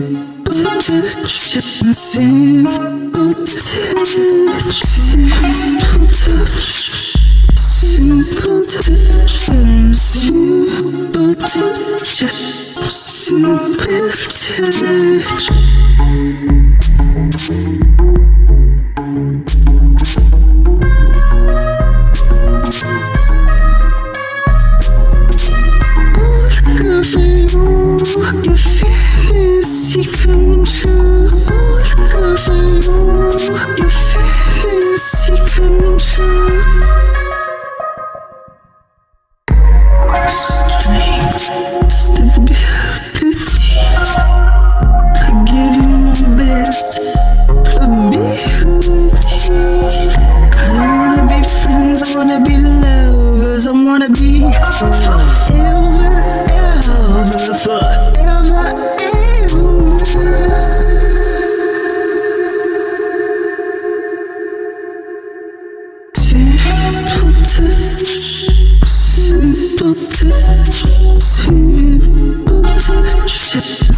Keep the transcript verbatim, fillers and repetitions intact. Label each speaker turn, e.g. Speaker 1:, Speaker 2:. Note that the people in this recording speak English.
Speaker 1: Simple touch, simple touch, simple touch, simple touch, simple touch. Your fantasy come true. Love for you. Your fantasy come true. Strength, stability. I give you my best ability. I don't wanna be friends, I wanna be lovers, I wanna be forever. Forever, forever, ever. Simple touch, simple touch, simple touch.